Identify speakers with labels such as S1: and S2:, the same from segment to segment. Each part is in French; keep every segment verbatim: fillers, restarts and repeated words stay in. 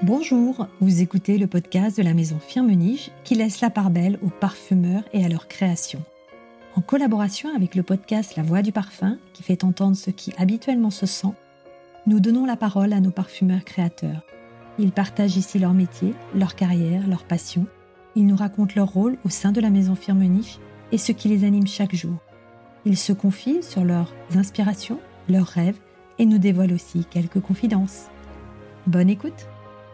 S1: Bonjour, vous écoutez le podcast de la maison Firmenich qui laisse la part belle aux parfumeurs et à leur création. En collaboration avec le podcast La Voix du Parfum, qui fait entendre ce qui habituellement se sent, nous donnons la parole à nos parfumeurs créateurs. Ils partagent ici leur métier, leur carrière, leur passion. Ils nous racontent leur rôle au sein de la maison Firmenich et ce qui les anime chaque jour. Ils se confient sur leurs inspirations, leurs rêves et nous dévoilent aussi quelques confidences. Bonne écoute!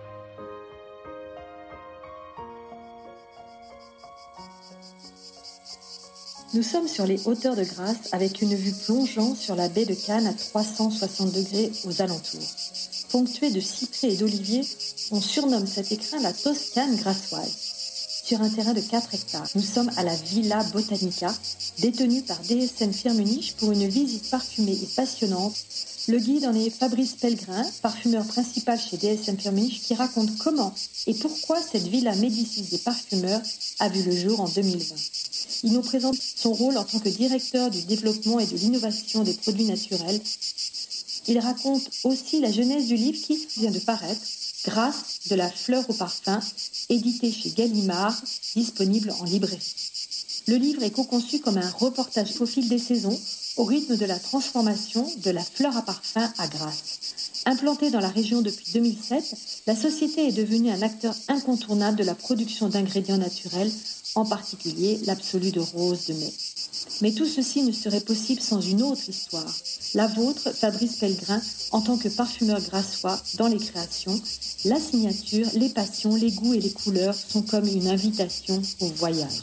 S1: Nous sommes sur les hauteurs de Grasse avec une vue plongeant sur la baie de Cannes à trois cent soixante degrés aux alentours. Ponctuée de cyprès et d'oliviers, on surnomme cet écrin la Toscane grassoise. Sur un terrain de quatre hectares, nous sommes à la Villa Botanica, détenue par D S M Firmenich pour une visite parfumée et passionnante. Le guide en est Fabrice Pellegrin, parfumeur principal chez D S M Firmenich, qui raconte comment et pourquoi cette Villa Médicis des parfumeurs a vu le jour en deux mille vingt. Il nous présente son rôle en tant que directeur du développement et de l'innovation des produits naturels. Il raconte aussi la genèse du livre qui vient de paraître, Grasse, de la fleur au parfum, édité chez Gallimard, disponible en librairie. Le livre est co-conçu comme un reportage au fil des saisons, au rythme de la transformation de la fleur à parfum à Grasse. Implantée dans la région depuis deux mille sept, la société est devenue un acteur incontournable de la production d'ingrédients naturels, en particulier l'absolu de rose de mai. Mais tout ceci ne serait possible sans une autre histoire. La vôtre, Fabrice Pellegrin, en tant que parfumeur grassois dans les créations, la signature, les passions, les goûts et les couleurs sont comme une invitation au voyage.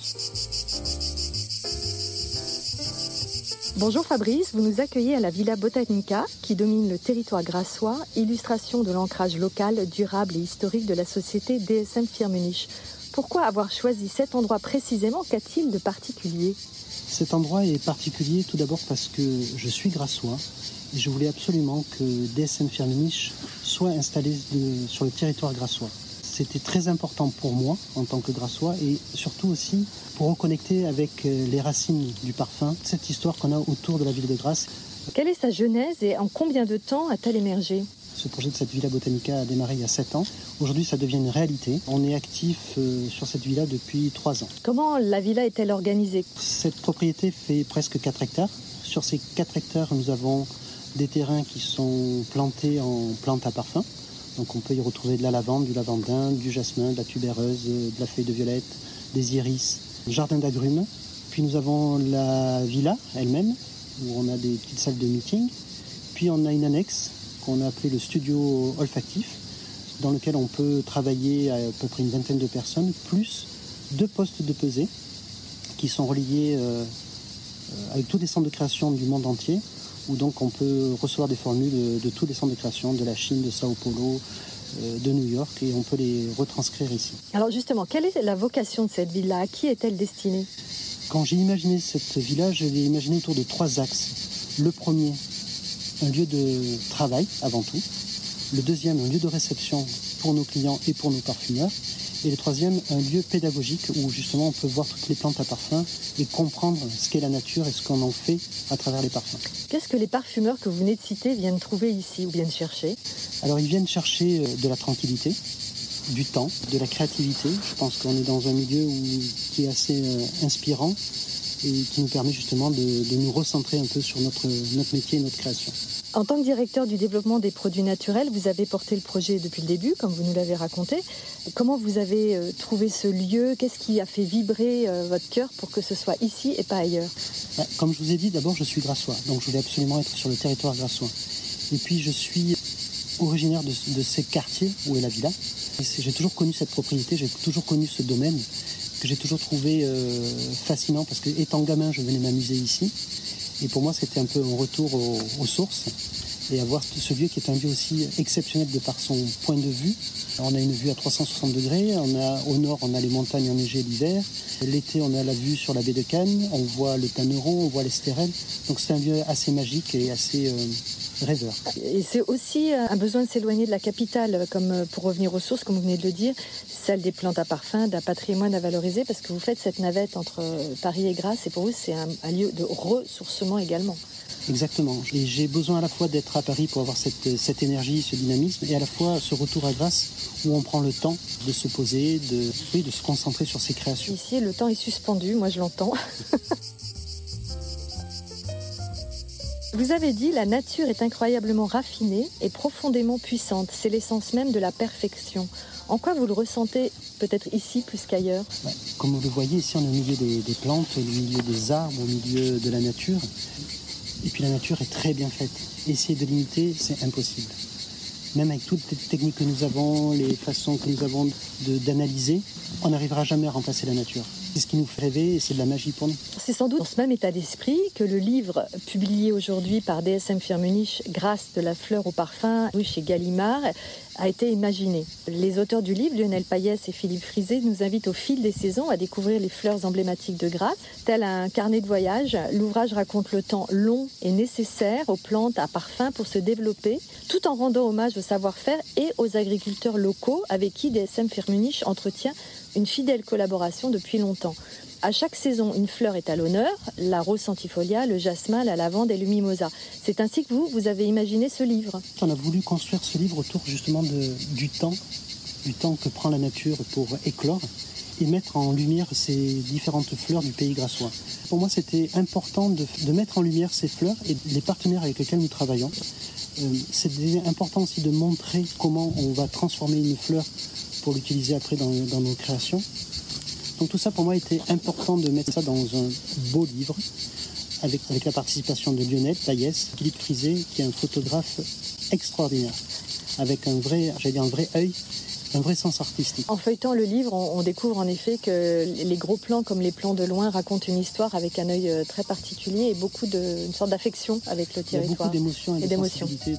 S1: Bonjour Fabrice, vous nous accueillez à la Villa Botanica qui domine le territoire grassois, illustration de l'ancrage local, durable et historique de la société D S M Firmenich. Pourquoi avoir choisi cet endroit précisément? Qu'a-t-il de particulier?
S2: Cet endroit est particulier tout d'abord parce que je suis grassois et je voulais absolument que D S M Firmenich soit installé de, sur le territoire grassois. C'était très important pour moi en tant que grassois et surtout aussi pour reconnecter avec les racines du parfum, cette histoire qu'on a autour de la ville de Grasse.
S1: Quelle est sa genèse et en combien de temps a-t-elle émergé?
S2: Ce projet de cette Villa Botanica a démarré il y a sept ans. Aujourd'hui, ça devient une réalité. On est actif euh, sur cette villa depuis trois ans.
S1: Comment la villa est-elle organisée?
S2: Cette propriété fait presque quatre hectares. Sur ces quatre hectares, nous avons des terrains qui sont plantés en plantes à parfum. Donc on peut y retrouver de la lavande, du lavandin, du jasmin, de la tubéreuse, de la feuille de violette, des iris, jardin d'agrumes. Puis nous avons la villa elle-même, où on a des petites salles de meeting. Puis on a une annexe qu'on a appelé le studio olfactif, dans lequel on peut travailler à, à peu près une vingtaine de personnes, plus deux postes de pesée qui sont reliés euh, avec tous les centres de création du monde entier, où donc on peut recevoir des formules de, de tous les centres de création, de la Chine, de Sao Paulo, euh, de New York, et on peut les retranscrire ici.
S1: Alors justement, quelle est la vocation de cette villa? À qui est-elle destinée?
S2: Quand j'ai imaginé cette villa, je l'ai imaginé autour de trois axes. Le premier, un lieu de travail avant tout. Le deuxième, un lieu de réception pour nos clients et pour nos parfumeurs. Et le troisième, un lieu pédagogique où justement on peut voir toutes les plantes à parfum et comprendre ce qu'est la nature et ce qu'on en fait à travers les parfums.
S1: Qu'est-ce que les parfumeurs que vous venez de citer viennent trouver ici ou viennent chercher?
S2: Alors ils viennent chercher de la tranquillité, du temps, de la créativité. Je pense qu'on est dans un milieu où, qui est assez euh, inspirant et qui nous permet justement de, de nous recentrer un peu sur notre, notre métier et notre création.
S1: En tant que directeur du développement des produits naturels, vous avez porté le projet depuis le début, comme vous nous l'avez raconté. Comment vous avez euh, trouvé ce lieu? Qu'est-ce qui a fait vibrer euh, votre cœur pour que ce soit ici et pas ailleurs?
S2: Bah, comme je vous ai dit, d'abord je suis grassois, donc je voulais absolument être sur le territoire grassois. Et puis je suis originaire de, de ces quartiers où est la villa. Et j'ai toujours connu cette propriété, j'ai toujours connu ce domaine que j'ai toujours trouvé euh, fascinant parce que étant gamin, je venais m'amuser ici. Et pour moi, c'était un peu un retour aux, aux sources et avoir ce lieu qui est un lieu aussi exceptionnel de par son point de vue. On a une vue à trois cent soixante degrés. On a, au nord, on a les montagnes enneigées l'hiver. L'été, on a la vue sur la baie de Cannes. On voit le Tanneron, on voie l'Estérel. Donc c'est un lieu assez magique et assez euh, rêveur.
S1: Et c'est aussi un besoin de s'éloigner de la capitale, comme pour revenir aux sources, comme vous venez de le dire, celle des plantes à parfum, d'un patrimoine à valoriser, parce que vous faites cette navette entre Paris et Grasse, et pour vous, c'est un, un lieu de ressourcement également.
S2: Exactement. Et j'ai besoin à la fois d'être à Paris pour avoir cette, cette énergie, ce dynamisme, et à la fois ce retour à Grasse où on prend le temps de se poser, de, oui, de se concentrer sur ses créations.
S1: Ici, le temps est suspendu, moi je l'entends. Vous avez dit, la nature est incroyablement raffinée et profondément puissante. C'est l'essence même de la perfection. En quoi vous le ressentez, peut-être ici plus qu'ailleurs ?
S2: Ouais, comme vous le voyez, ici on est au milieu des, des plantes, au milieu des arbres, au milieu de la nature. Et puis la nature est très bien faite. Essayer de l'imiter, c'est impossible. Même avec toutes les techniques que nous avons, les façons que nous avons de, d'analyser, on n'arrivera jamais à remplacer la nature. C'est ce qui nous fait rêver et c'est de la magie pour nous.
S1: C'est sans doute dans ce même état d'esprit que le livre publié aujourd'hui par D S M Firmenich, Grâce de la fleur au parfum, chez Gallimard, a été imaginé. Les auteurs du livre, Lionel Payès et Philippe Frisé, nous invitent au fil des saisons à découvrir les fleurs emblématiques de Grasse. Tel un carnet de voyage, l'ouvrage raconte le temps long et nécessaire aux plantes à parfum pour se développer, tout en rendant hommage au savoir-faire et aux agriculteurs locaux avec qui D S M Firmenich entretient une fidèle collaboration depuis longtemps. À chaque saison, une fleur est à l'honneur, la rose centifolia, le jasmin, la lavande et le mimosa. C'est ainsi que vous, vous avez imaginé ce livre.
S2: On a voulu construire ce livre autour justement de, du temps, du temps que prend la nature pour éclore et mettre en lumière ces différentes fleurs du pays grassois. Pour moi, c'était important de, de mettre en lumière ces fleurs et les partenaires avec lesquels nous travaillons. Euh, c'était important aussi de montrer comment on va transformer une fleur pour l'utiliser après dans, dans nos créations. Donc tout ça pour moi était important de mettre ça dans un beau livre avec, avec la participation de Lionel Payès, Philippe Frisé, qui est un photographe extraordinaire, avec un vrai, j'allais dire un vrai œil, un vrai sens artistique.
S1: En feuilletant le livre, on, on découvre en effet que les gros plans comme les plans de loin racontent une histoire avec un œil très particulier et beaucoup de, une sorte d'affection avec le territoire.
S2: Il y a beaucoup d'émotions et, et de
S1: d'émotions.
S2: sensibilité.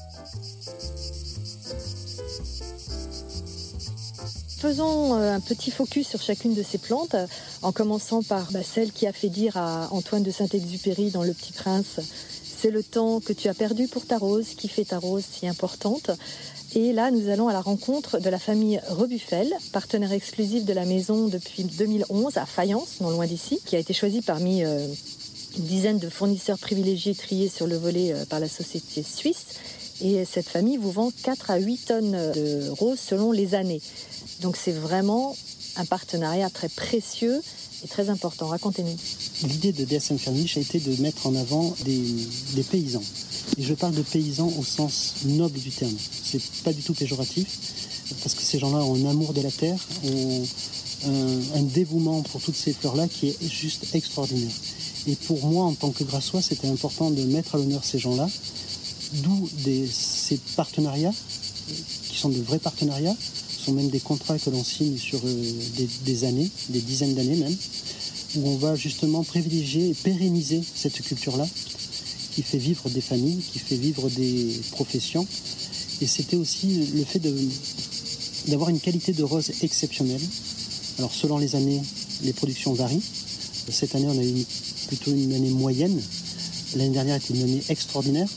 S1: Faisons un petit focus sur chacune de ces plantes, en commençant par bah, celle qui a fait dire à Antoine de Saint-Exupéry dans Le Petit Prince « C'est le temps que tu as perdu pour ta rose qui fait ta rose si importante ». Et là, nous allons à la rencontre de la famille Rebuffel, partenaire exclusif de la maison depuis deux mille onze à Fayence, non loin d'ici, qui a été choisie parmi euh, une dizaine de fournisseurs privilégiés triés sur le volet euh, par la société suisse. Et cette famille vous vend quatre à huit tonnes de roses selon les années. Donc c'est vraiment un partenariat très précieux et très important. Racontez-nous.
S2: L'idée de D S M Firmenich a été de mettre en avant des, des paysans. Et je parle de paysans au sens noble du terme. C'est pas du tout péjoratif, parce que ces gens-là ont un amour de la terre, ont un, un dévouement pour toutes ces fleurs-là qui est juste extraordinaire. Et pour moi, en tant que Grassois, c'était important de mettre à l'honneur ces gens-là, d'où des, ces partenariats, qui sont de vrais partenariats, sont même des contrats que l'on signe sur euh, des, des années, des dizaines d'années même, où on va justement privilégier et pérenniser cette culture-là, qui fait vivre des familles, qui fait vivre des professions. Et c'était aussi le fait de, d'avoir une qualité de rose exceptionnelle. Alors selon les années, les productions varient. Cette année, on a eu une, plutôt une année moyenne. L'année dernière était une année extraordinaire.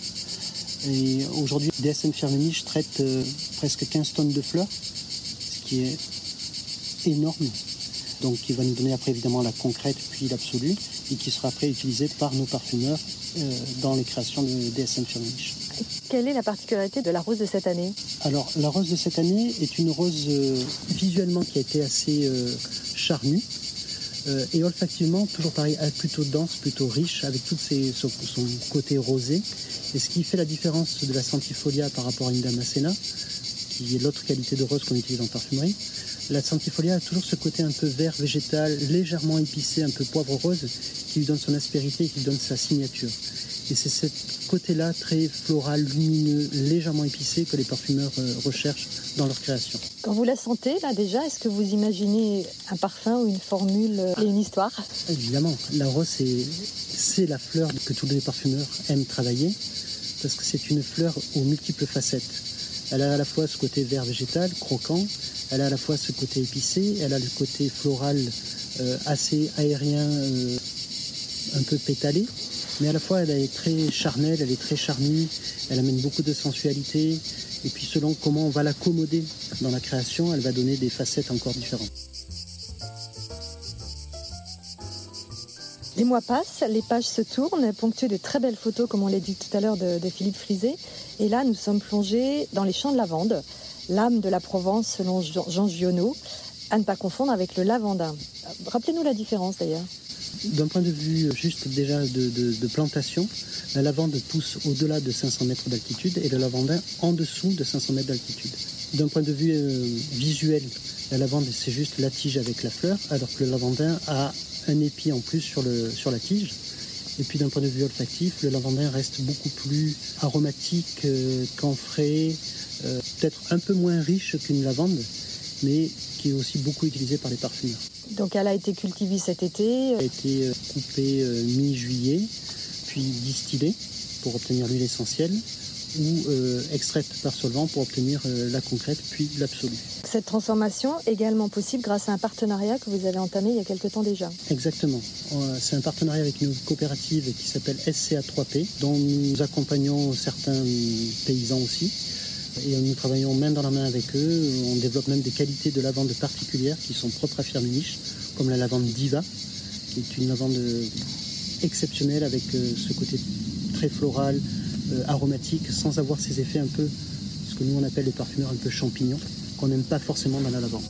S2: Et aujourd'hui, D S M Firmenich traite euh, presque quinze tonnes de fleurs, ce qui est énorme. Donc qui va nous donner après évidemment la concrète puis l'absolue, et qui sera après utilisée par nos parfumeurs euh, dans les créations de D S M Firmenich.
S1: Quelle est la particularité de la rose de cette année ?
S2: Alors la rose de cette année est une rose euh, visuellement qui a été assez euh, charnue, euh, et olfactivement toujours pareil, plutôt dense, plutôt riche, avec tout ses, son, son côté rosé. Et ce qui fait la différence de la centifolia par rapport à une damascena, qui est l'autre qualité de rose qu'on utilise en parfumerie, la centifolia a toujours ce côté un peu vert végétal, légèrement épicé, un peu poivre rose, qui lui donne son aspérité et qui lui donne sa signature. Et c'est ce côté-là très floral, lumineux, légèrement épicé que les parfumeurs euh, recherchent dans leur création.
S1: Quand vous la sentez, là déjà, est-ce que vous imaginez un parfum ou une formule et une histoire ?
S2: Évidemment, la rose, c'est, c'est la fleur que tous les parfumeurs aiment travailler, parce que c'est une fleur aux multiples facettes. Elle a à la fois ce côté vert végétal, croquant, elle a à la fois ce côté épicé, elle a le côté floral euh, assez aérien, euh, un peu pétalé, mais à la fois elle est très charnelle, elle est très charnue, elle amène beaucoup de sensualité, et puis selon comment on va l'accommoder dans la création, elle va donner des facettes encore différentes.
S1: Les mois passent, les pages se tournent, ponctuées de très belles photos, comme on l'a dit tout à l'heure, de, de Philippe Frisé. Et là, nous sommes plongés dans les champs de lavande, l'âme de la Provence selon Jean, Jean Giono, à ne pas confondre avec le lavandin. Rappelez-nous la différence d'ailleurs.
S2: D'un point de vue juste déjà de, de, de plantation, la lavande pousse au-delà de cinq cents mètres d'altitude et le lavandin en dessous de cinq cents mètres d'altitude. D'un point de vue euh, visuel, la lavande c'est juste la tige avec la fleur, alors que le lavandin a un épi en plus sur, le, sur la tige. Et puis d'un point de vue olfactif, le lavandin reste beaucoup plus aromatique, euh, camphré, euh, peut-être un peu moins riche qu'une lavande, mais qui est aussi beaucoup utilisée par les parfumeurs.
S1: Donc elle a été cultivée cet été.
S2: Elle a été coupée euh, mi-juillet, puis distillée pour obtenir l'huile essentielle, ou euh, extraite par solvant pour obtenir euh, la concrète, puis l'absolu.
S1: Cette transformation est également possible grâce à un partenariat que vous avez entamé il y a quelque temps déjà.
S2: Exactement. C'est un partenariat avec une coopérative qui s'appelle S C A trois P, dont nous accompagnons certains paysans aussi. Et nous travaillons main dans la main avec eux. On développe même des qualités de lavande particulières qui sont propres à Firmenich, comme la lavande Diva, qui est une lavande exceptionnelle avec ce côté très floral, euh, aromatique, sans avoir ces effets un peu, ce que nous on appelle les parfumeurs un peu champignons, qu'on n'aime pas forcément dans la lavande.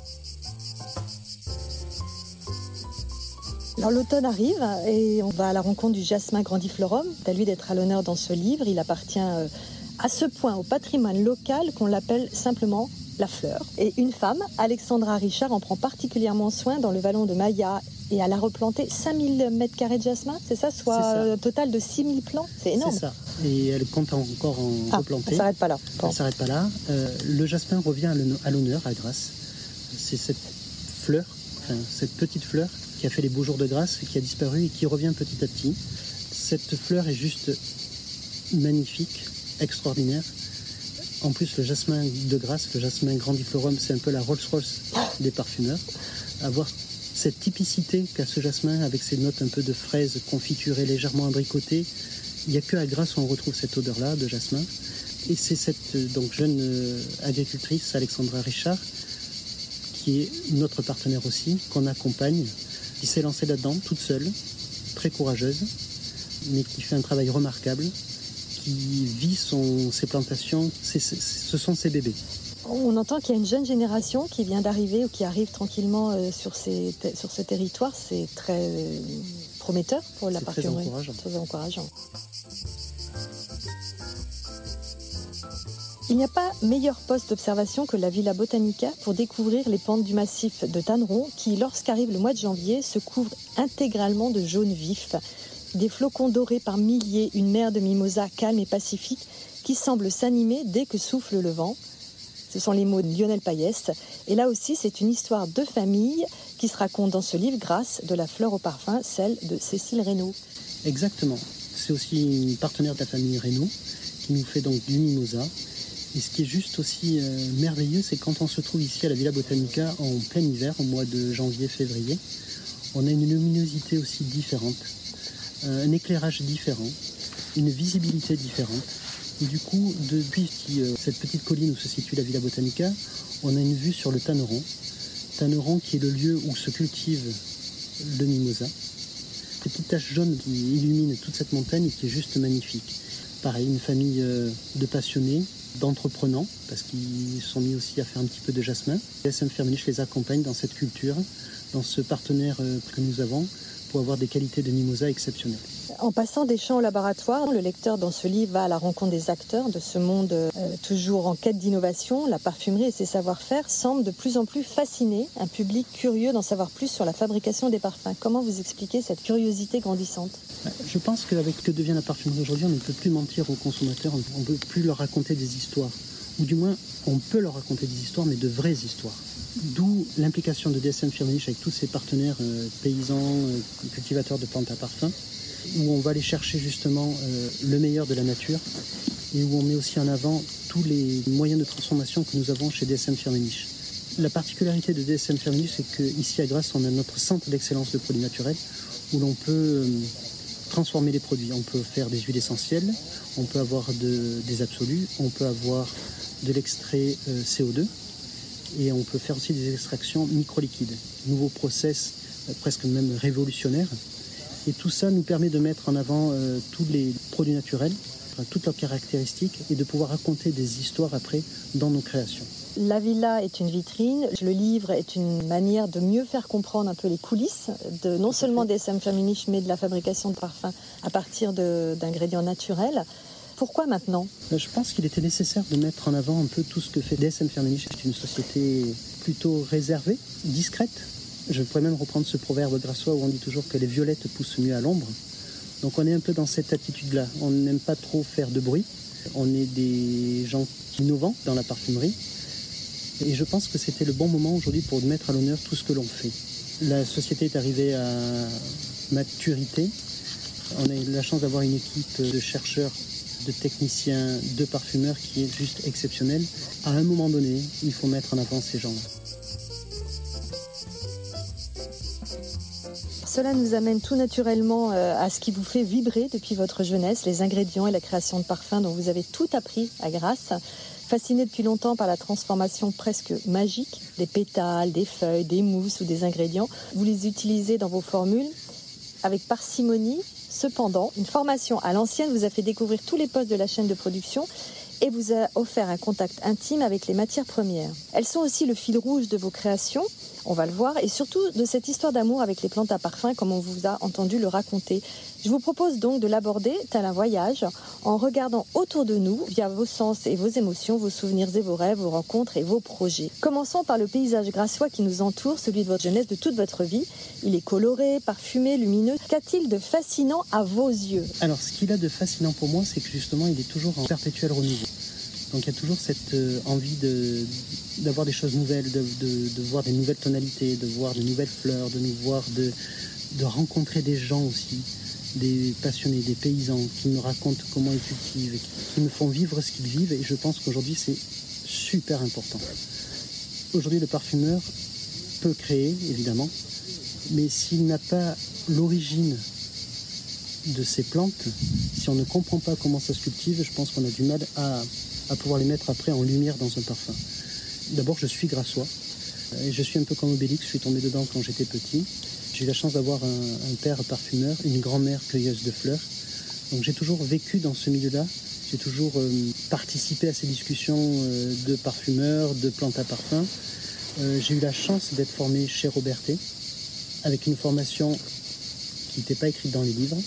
S1: Alors l'automne arrive et on va à la rencontre du jasmin grandiflorum. C'est à lui d'être à l'honneur dans ce livre. Il appartient euh, à ce point au patrimoine local qu'on l'appelle simplement la fleur. Et une femme, Alexandra Richard, en prend particulièrement soin dans le vallon de Maya et elle a replanté cinq mille mètres carrés de jasmin, c'est ça, soit un total de six mille plants. C'est énorme.
S2: C'est ça. Et elle compte encore en
S1: ah,
S2: replanter.
S1: Elle ne s'arrête pas là.
S2: Bon. Elle ne s'arrête pas là. Euh, le jasmin revient à l'honneur à Grasse. C'est cette fleur, enfin, cette petite fleur qui a fait les beaux jours de Grasse, qui a disparu et qui revient petit à petit. Cette fleur est juste magnifique, extraordinaire. En plus, le jasmin de Grasse, le jasmin grandiflorum, c'est un peu la Rolls-Royce des parfumeurs. Avoir cette typicité qu'a ce jasmin avec ses notes un peu de fraises confiturées, légèrement abricotées, il n'y a que à Grasse où on retrouve cette odeur-là de jasmin. Et c'est cette donc, jeune euh, agricultrice, Alexandra Richard, qui est notre partenaire aussi, qu'on accompagne, qui s'est lancée là-dedans toute seule, très courageuse, mais qui fait un travail remarquable, qui vit son, ses plantations, c'est, c'est, ce sont ses bébés.
S1: On entend qu'il y a une jeune génération qui vient d'arriver ou qui arrive tranquillement euh, sur, ces, sur ce territoire. C'est très euh, prometteur pour la parfumerie.
S2: C'est très encourageant.
S1: Très encourageant. Il n'y a pas meilleur poste d'observation que la Villa Botanica pour découvrir les pentes du massif de Tanneron qui, lorsqu'arrive le mois de janvier, se couvrent intégralement de jaune vif. Des flocons dorés par milliers, une mer de mimosa calme et pacifique qui semble s'animer dès que souffle le vent. Ce sont les mots de Lionel Payès. Et là aussi, c'est une histoire de famille qui se raconte dans ce livre grâce de la fleur au parfum, celle de Cécile Reynaud.
S2: Exactement. C'est aussi une partenaire de la famille Reynaud qui nous fait donc du mimosa. Et ce qui est juste aussi euh, merveilleux, c'est quand on se trouve ici à la Villa Botanica en plein hiver, au mois de janvier-février, on a une luminosité aussi différente, euh, un éclairage différent, une visibilité différente. Et du coup, depuis euh, cette petite colline où se situe la Villa Botanica, on a une vue sur le Tanneron. Tanneron qui est le lieu où se cultive le mimosa. Cette petite tache jaune qui illumine toute cette montagne et qui est juste magnifique. Pareil, une famille euh, de passionnés, d'entreprenants, parce qu'ils sont mis aussi à faire un petit peu de jasmin. D S M Firmenich les accompagne dans cette culture, dans ce partenaire euh, que nous avons, pour avoir des qualités de mimosa exceptionnelles.
S1: En passant des champs au laboratoire, le lecteur dans ce livre va à la rencontre des acteurs de ce monde euh, toujours en quête d'innovation. La parfumerie et ses savoir-faire semblent de plus en plus fasciner un public curieux d'en savoir plus sur la fabrication des parfums. Comment vous expliquez cette curiosité grandissante ?
S2: Je pense qu'avec ce que devient la parfumerie aujourd'hui, on ne peut plus mentir aux consommateurs, on ne peut plus leur raconter des histoires. Ou du moins, on peut leur raconter des histoires, mais de vraies histoires. D'où l'implication de D S M Firmenich avec tous ses partenaires euh, paysans, euh, cultivateurs de plantes à parfum, où on va aller chercher justement euh, le meilleur de la nature et où on met aussi en avant tous les moyens de transformation que nous avons chez D S M Firmenich. La particularité de D S M Firmenich, c'est qu'ici à Grasse, on a notre centre d'excellence de produits naturels où l'on peut euh, transformer les produits. On peut faire des huiles essentielles, on peut avoir de, des absolus, on peut avoir de l'extrait euh, C O deux et on peut faire aussi des extractions microliquides. Nouveau process euh, presque même révolutionnaire. Et tout ça nous permet de mettre en avant euh, tous les produits naturels, enfin, toutes leurs caractéristiques, et de pouvoir raconter des histoires après dans nos créations.
S1: La villa est une vitrine, le livre est une manière de mieux faire comprendre un peu les coulisses, de, non seulement des S M Firmenich, mais de la fabrication de parfums à partir de, d'ingrédients naturels. Pourquoi maintenant ?
S2: Je pense qu'il était nécessaire de mettre en avant un peu tout ce que fait D S M Firmenich. C'est une société plutôt réservée, discrète. Je pourrais même reprendre ce proverbe grassois où on dit toujours que les violettes poussent mieux à l'ombre. Donc on est un peu dans cette attitude-là. On n'aime pas trop faire de bruit. On est des gens innovants dans la parfumerie. Et je pense que c'était le bon moment aujourd'hui pour mettre à l'honneur tout ce que l'on fait. La société est arrivée à maturité. On a eu la chance d'avoir une équipe de chercheurs, de techniciens, de parfumeurs qui est juste exceptionnelle. À un moment donné, il faut mettre en avant ces gens-là.
S1: Cela nous amène tout naturellement à ce qui vous fait vibrer depuis votre jeunesse, les ingrédients et la création de parfums dont vous avez tout appris à Grasse. Fasciné depuis longtemps par la transformation presque magique des pétales, des feuilles, des mousses ou des ingrédients, vous les utilisez dans vos formules avec parcimonie. Cependant, une formation à l'ancienne vous a fait découvrir tous les postes de la chaîne de production et vous a offert un contact intime avec les matières premières. Elles sont aussi le fil rouge de vos créations, on va le voir, et surtout de cette histoire d'amour avec les plantes à parfum comme on vous a entendu le raconter. Je vous propose donc de l'aborder tel un voyage en regardant autour de nous, via vos sens et vos émotions, vos souvenirs et vos rêves, vos rencontres et vos projets. Commençons par le paysage grassois qui nous entoure, celui de votre jeunesse, de toute votre vie. Il est coloré, parfumé, lumineux. Qu'a-t-il de fascinant à vos yeux ?
S2: Alors, ce qu'il a de fascinant pour moi, c'est que justement, il est toujours en perpétuel renouveau. Donc, il y a toujours cette euh, envie de, d'avoir des choses nouvelles, de, de, de voir des nouvelles tonalités, de voir de nouvelles fleurs, de nous voir, de, de rencontrer des gens aussi, des passionnés, des paysans qui nous racontent comment ils cultivent, qui nous font vivre ce qu'ils vivent. Et je pense qu'aujourd'hui, c'est super important. Aujourd'hui, le parfumeur peut créer, évidemment, mais s'il n'a pas l'origine de ces plantes, si on ne comprend pas comment ça se cultive, je pense qu'on a du mal à, à pouvoir les mettre après en lumière dans un parfum. D'abord, je suis grassois, et je suis un peu comme Obélix, je suis tombé dedans quand j'étais petit. J'ai eu la chance d'avoir un, un père parfumeur, une grand-mère cueilleuse de fleurs. Donc j'ai toujours vécu dans ce milieu-là. J'ai toujours euh, participé à ces discussions euh, de parfumeurs, de plantes à parfum. Euh, j'ai eu la chance d'être formé chez Robertet, avec une formation qui n'était pas écrite dans les livres,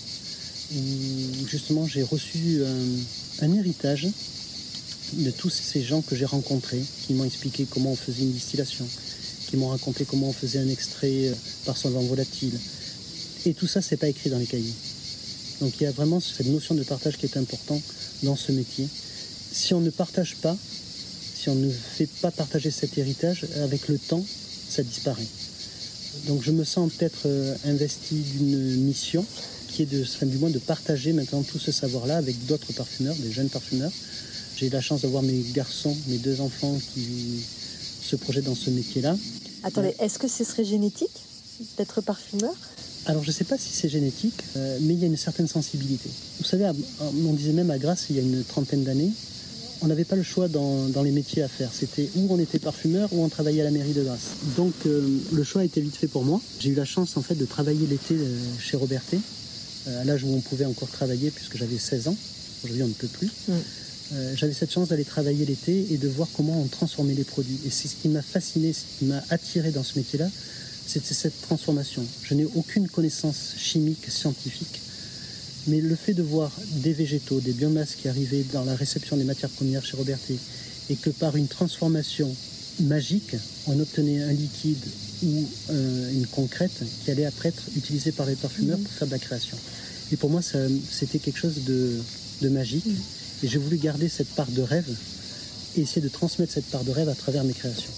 S2: où justement j'ai reçu un, un héritage de tous ces gens que j'ai rencontrés, qui m'ont expliqué comment on faisait une distillation, qui m'ont raconté comment on faisait un extrait par solvant volatile. Et tout ça, c'est pas écrit dans les cahiers. Donc il y a vraiment cette notion de partage qui est importante dans ce métier. Si on ne partage pas, si on ne fait pas partager cet héritage, avec le temps, ça disparaît. Donc je me sens peut-être investi d'une mission qui est de, enfin, du moins de partager maintenant tout ce savoir-là avec d'autres parfumeurs, des jeunes parfumeurs. J'ai eu la chance d'avoir mes garçons, mes deux enfants qui se projettent dans ce métier-là.
S1: Attendez, est-ce que ce serait génétique d'être parfumeur ?
S2: Alors je ne sais pas si c'est génétique, euh, mais il y a une certaine sensibilité. Vous savez, on disait même à Grasse, il y a une trentaine d'années, on n'avait pas le choix dans, dans les métiers à faire. C'était ou on était parfumeur ou on travaillait à la mairie de Grasse. Donc euh, le choix a été vite fait pour moi. J'ai eu la chance en fait de travailler l'été euh, chez Robertet, euh, à l'âge où on pouvait encore travailler puisque j'avais seize ans. Aujourd'hui on ne peut plus. Mm. Euh, j'avais cette chance d'aller travailler l'été et de voir comment on transformait les produits. Et c'est ce qui m'a fasciné, ce qui m'a attiré dans ce métier-là, c'était cette transformation. Je n'ai aucune connaissance chimique, scientifique, mais le fait de voir des végétaux, des biomasses qui arrivaient dans la réception des matières premières chez Robertet, et que par une transformation magique, on obtenait un liquide ou euh, une concrète qui allait après être utilisée par les parfumeurs mmh. pour faire de la création. Et pour moi, ça, c'était quelque chose de, de magique. Mmh. Et j'ai voulu garder cette part de rêve et essayer de transmettre cette part de rêve à travers mes créations.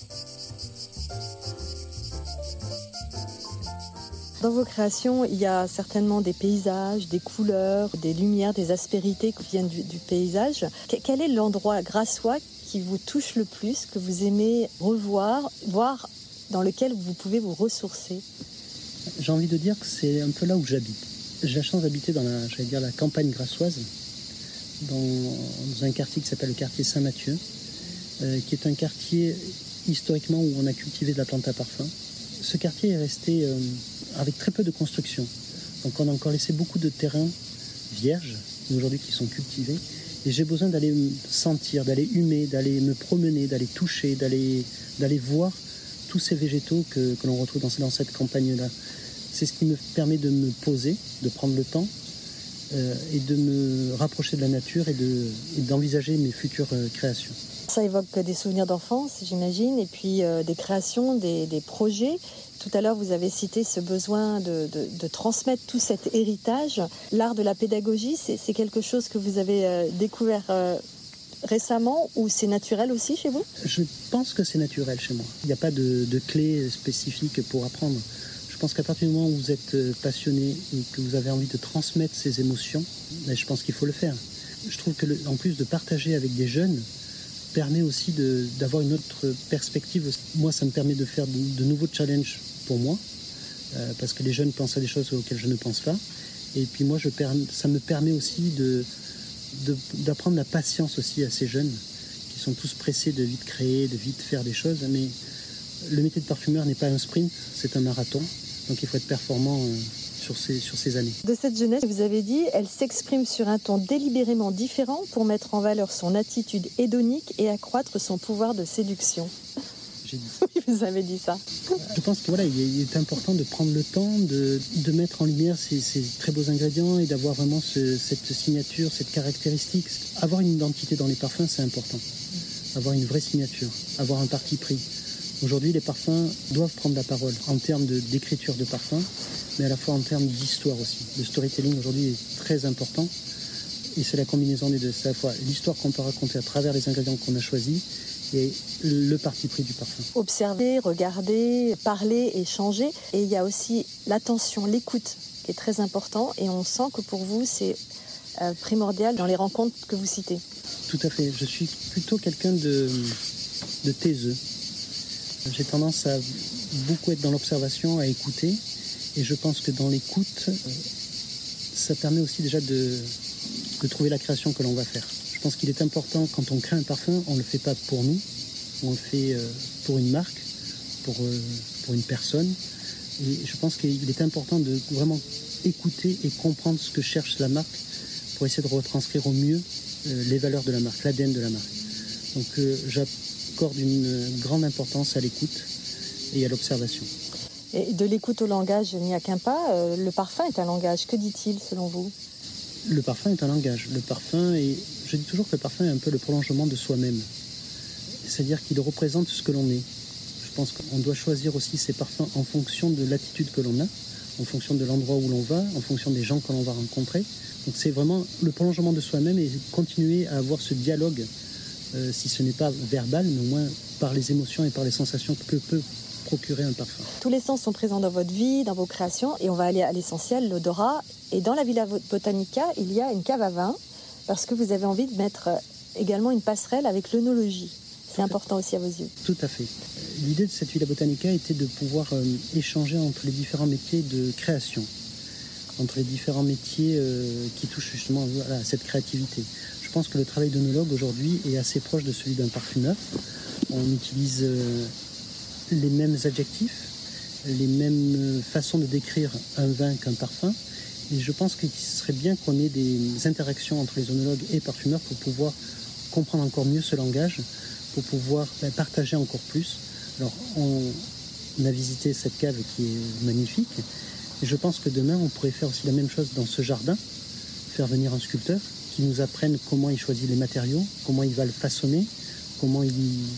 S1: Dans vos créations, il y a certainement des paysages, des couleurs, des lumières, des aspérités qui viennent du, du paysage. Quel est l'endroit grassois qui vous touche le plus, que vous aimez revoir, voire dans lequel vous pouvez vous ressourcer ?
S2: J'ai envie de dire que c'est un peu là où j'habite. J'ai la chance d'habiter dans la, j'allais dire, la campagne grassoise, dans, dans un quartier qui s'appelle le quartier Saint-Mathieu, euh, qui est un quartier historiquement où on a cultivé de la plante à parfum. Ce quartier est resté euh, avec très peu de construction. Il Donc on a encore laissé beaucoup de terrains vierges, aujourd'hui qui sont cultivés. Et j'ai besoin d'aller me sentir, d'aller humer, d'aller me promener, d'aller toucher, d'aller, d'aller voir tous ces végétaux que, que l'on retrouve dans, dans cette campagne-là. C'est ce qui me permet de me poser, de prendre le temps euh, et de me rapprocher de la nature et, de, et d'envisager mes futures euh, créations.
S1: Ça évoque des souvenirs d'enfance, j'imagine, et puis euh, des créations, des, des projets. Tout à l'heure, vous avez cité ce besoin de, de, de transmettre tout cet héritage. L'art de la pédagogie, c'est, c'est quelque chose que vous avez euh, découvert euh, récemment ou c'est naturel aussi chez vous ?
S2: Je pense que c'est naturel chez moi. Il n'y a pas de, de clé spécifique pour apprendre. Je pense qu'à partir du moment où vous êtes passionné et que vous avez envie de transmettre ces émotions, je pense qu'il faut le faire. Je trouve que, le, en plus de partager avec des jeunes, permet aussi de, d'avoir une autre perspective. Moi, ça me permet de faire de, de nouveaux challenges pour moi, euh, parce que les jeunes pensent à des choses auxquelles je ne pense pas. Et puis moi, je per, ça me permet aussi de, de, d'apprendre la patience aussi à ces jeunes, qui sont tous pressés de vite créer, de vite faire des choses. Mais le métier de parfumeur n'est pas un sprint, c'est un marathon. Donc il faut être performant euh, sur ces, sur ces années.
S1: De cette jeunesse, vous avez dit, elle s'exprime sur un ton délibérément différent pour mettre en valeur son attitude hédonique et accroître son pouvoir de séduction.
S2: J'ai dit ça.
S1: Oui, vous avez dit ça.
S2: Je pense que voilà, il est important de prendre le temps de, de mettre en lumière ces, ces très beaux ingrédients et d'avoir vraiment ce, cette signature, cette caractéristique. Avoir une identité dans les parfums, c'est important. Avoir une vraie signature, avoir un parti pris. Aujourd'hui, les parfums doivent prendre la parole en termes de, d'écriture de parfums, mais à la fois en termes d'histoire aussi. Le storytelling aujourd'hui est très important et c'est la combinaison des deux. C'est à la fois l'histoire qu'on peut raconter à travers les ingrédients qu'on a choisis et le parti pris du parfum.
S1: Observer, regarder, parler, échanger. Et il y a aussi l'attention, l'écoute qui est très important et on sent que pour vous c'est euh, primordial dans les rencontres que vous citez.
S2: Tout à fait. Je suis plutôt quelqu'un de, de taiseux. J'ai tendance à beaucoup être dans l'observation, à écouter. Et je pense que dans l'écoute, ça permet aussi déjà de, de trouver la création que l'on va faire. Je pense qu'il est important, quand on crée un parfum, on ne le fait pas pour nous. On le fait pour une marque, pour, pour une personne. Et je pense qu'il est important de vraiment écouter et comprendre ce que cherche la marque pour essayer de retranscrire au mieux les valeurs de la marque, l'A D N de la marque. Donc j'accorde une grande importance à l'écoute et à l'observation.
S1: Et de l'écoute au langage, il n'y a qu'un pas. Euh, le parfum est un langage. Que dit-il selon vous ?
S2: Le parfum est un langage. Le parfum est... Je dis toujours que le parfum est un peu le prolongement de soi-même. C'est-à-dire qu'il représente ce que l'on est. Je pense qu'on doit choisir aussi ses parfums en fonction de l'attitude que l'on a, en fonction de l'endroit où l'on va, en fonction des gens que l'on va rencontrer. Donc c'est vraiment le prolongement de soi-même et continuer à avoir ce dialogue, euh, si ce n'est pas verbal, mais au moins par les émotions et par les sensations que peut procurer un parfum.
S1: Tous les sens sont présents dans votre vie, dans vos créations, et on va aller à l'essentiel, l'odorat. Et dans la Villa Botanica, il y a une cave à vin, parce que vous avez envie de mettre également une passerelle avec l'œnologie. C'est important aussi à vos yeux.
S2: Tout à fait. L'idée de cette Villa Botanica était de pouvoir euh, échanger entre les différents métiers de création, entre les différents métiers euh, qui touchent justement voilà, à cette créativité. Je pense que le travail d'œnologue aujourd'hui est assez proche de celui d'un parfumeur. On utilise euh, les mêmes adjectifs, les mêmes façons de décrire un vin qu'un parfum. Et je pense qu'il serait bien qu'on ait des interactions entre les œnologues et parfumeurs pour pouvoir comprendre encore mieux ce langage, pour pouvoir ben, partager encore plus. Alors, on, on a visité cette cave qui est magnifique. Et je pense que demain, on pourrait faire aussi la même chose dans ce jardin, faire venir un sculpteur qui nous apprenne comment il choisit les matériaux, comment il va le façonner, comment il,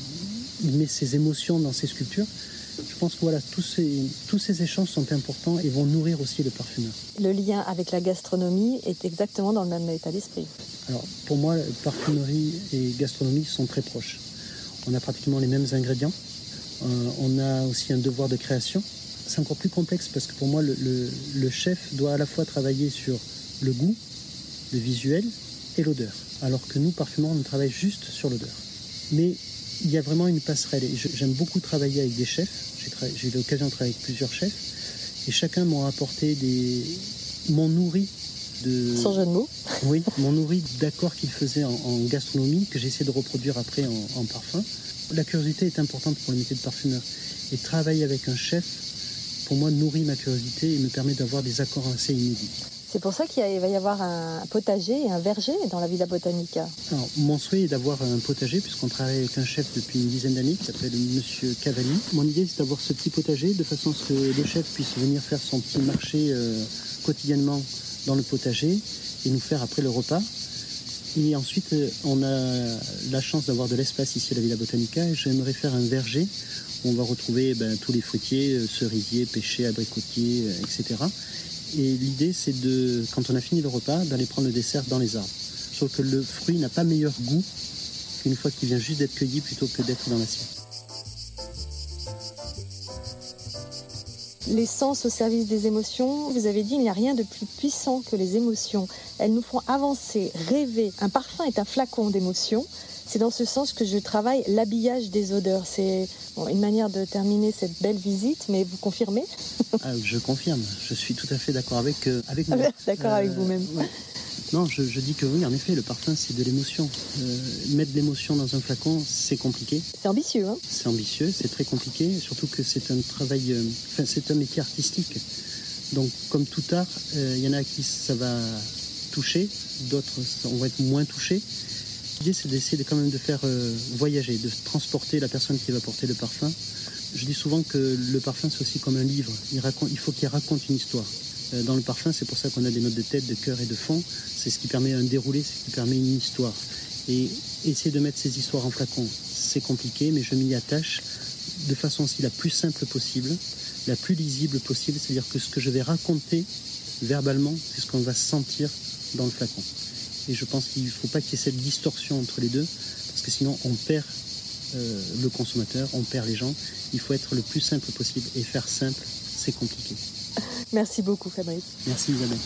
S2: il met ses émotions dans ses sculptures. Je pense que voilà, tous ces, tous ces échanges sont importants et vont nourrir aussi le parfumeur.
S1: Le lien avec la gastronomie est exactement dans le même état d'esprit.
S2: Alors, pour moi, parfumerie et gastronomie sont très proches. On a pratiquement les mêmes ingrédients. Euh, on a aussi un devoir de création. C'est encore plus complexe parce que pour moi, le, le, le chef doit à la fois travailler sur le goût, le visuel et l'odeur. Alors que nous, parfumeurs, on travaille juste sur l'odeur. Mais il y a vraiment une passerelle. Et j'aime beaucoup travailler avec des chefs. J'ai, tra- j'ai eu l'occasion de travailler avec plusieurs chefs. Et chacun m'a apporté des... m'ont nourri de...
S1: Sans jeu de mots.
S2: Oui, m'ont nourri d'accords qu'ils faisaient en, en gastronomie, que j'ai essayé de reproduire après en, en parfum. La curiosité est importante pour le métier de parfumeur. Et travailler avec un chef pour moi, nourrit ma curiosité et me permet d'avoir des accords assez inédits.
S1: C'est pour ça qu'il va y avoir un potager et un verger dans la Villa Botanica.
S2: Alors, mon souhait est d'avoir un potager, puisqu'on travaille avec un chef depuis une dizaine d'années qui s'appelle Monsieur Cavalli. Mon idée, c'est d'avoir ce petit potager de façon à ce que le chef puisse venir faire son petit marché euh, quotidiennement dans le potager et nous faire après le repas. Et ensuite, on a la chance d'avoir de l'espace ici à la Villa Botanica et j'aimerais faire un verger où on va retrouver ben, tous les fruitiers, cerisiers, pêchers, abricotiers, et cetera. Et l'idée, c'est de, quand on a fini le repas, d'aller prendre le dessert dans les arbres. Sauf que le fruit n'a pas meilleur goût qu'une fois qu'il vient juste d'être cueilli plutôt que d'être dans l'assiette.
S1: Les sens au service des émotions, vous avez dit, il n'y a rien de plus puissant que les émotions. Elles nous font avancer, rêver. Un parfum est un flacon d'émotions. C'est dans ce sens que je travaille l'habillage des odeurs. C'est bon, une manière de terminer cette belle visite, mais vous confirmez ?
S2: Ah, je confirme, je suis tout à fait d'accord avec, euh, avec moi.
S1: D'accord euh, avec vous-même.
S2: Ouais. Non, je, je dis que oui, en effet, le parfum, c'est de l'émotion. Euh, mettre de l'émotion dans un flacon, c'est compliqué.
S1: C'est ambitieux, hein ?
S2: C'est ambitieux, c'est très compliqué, surtout que c'est un travail, euh, enfin, c'est un métier artistique. Donc, comme tout art, il euh, y en a à qui ça va toucher, d'autres, on va être moins touchés. L'idée, c'est d'essayer de, quand même de faire euh, voyager, de transporter la personne qui va porter le parfum. Je dis souvent que le parfum, c'est aussi comme un livre. Il, raconte, il faut qu'il raconte une histoire. Euh, dans le parfum, c'est pour ça qu'on a des notes de tête, de cœur et de fond. C'est ce qui permet un déroulé, c'est ce qui permet une histoire. Et essayer de mettre ces histoires en flacon, c'est compliqué, mais je m'y attache de façon aussi la plus simple possible, la plus lisible possible. C'est-à-dire que ce que je vais raconter verbalement, c'est ce qu'on va sentir dans le flacon. Et je pense qu'il ne faut pas qu'il y ait cette distorsion entre les deux, parce que sinon on perd euh, le consommateur, on perd les gens. Il faut être le plus simple possible, et faire simple, c'est compliqué.
S1: Merci beaucoup Fabrice.
S2: Merci Isabelle.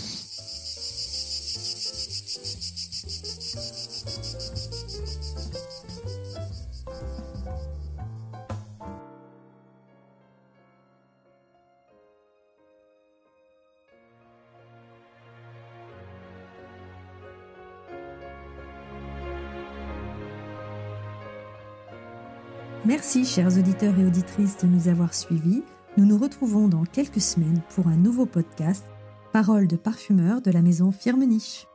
S3: Merci chers auditeurs et auditrices de nous avoir suivis. Nous nous retrouvons dans quelques semaines pour un nouveau podcast, Paroles de parfumeurs de la maison Firmenich.